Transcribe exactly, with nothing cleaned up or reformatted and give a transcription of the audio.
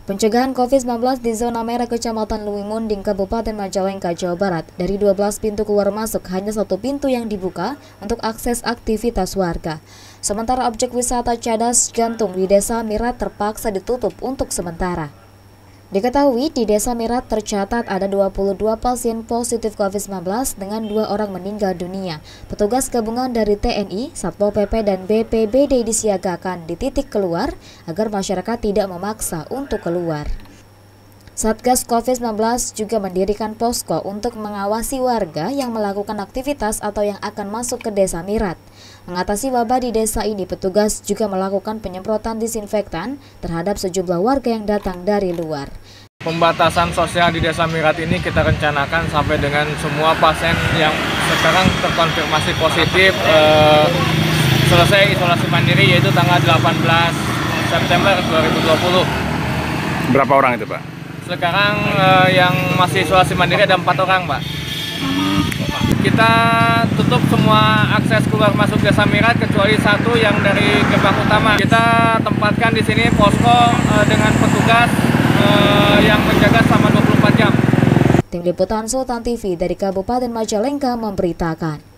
Pencegahan covid sembilan belas di zona merah Kecamatan Luwimunding, Kabupaten Majalengka, Jawa Barat. Dari dua belas pintu keluar masuk, hanya satu pintu yang dibuka untuk akses aktivitas warga. Sementara objek wisata cadas jantung di Desa Mirat terpaksa ditutup untuk sementara. Diketahui di Desa Mirat tercatat ada dua puluh dua pasien positif covid sembilan belas dengan dua orang meninggal dunia. Petugas gabungan dari T N I, Satpol P P dan B P B D disiagakan di titik keluar agar masyarakat tidak memaksa untuk keluar. Satgas covid sembilan belas juga mendirikan posko untuk mengawasi warga yang melakukan aktivitas atau yang akan masuk ke Desa Mirat. Mengatasi wabah di desa ini, petugas juga melakukan penyemprotan disinfektan terhadap sejumlah warga yang datang dari luar. Pembatasan sosial di Desa Mirat ini kita rencanakan sampai dengan semua pasien yang sekarang terkonfirmasi positif eh, selesai isolasi mandiri, yaitu tanggal delapan belas September dua ribu dua puluh. Berapa orang itu, Pak? Sekarang eh, yang masih isolasi mandiri ada empat orang, Pak. Kita tutup semua akses keluar masuk Desa Mirat kecuali satu yang dari gerbang utama. Kita tempatkan di sini posko eh, dengan petugas eh, yang menjaga selama dua puluh empat jam. Tim Liputan Sultan T V dari Kabupaten Majalengka memberitakan.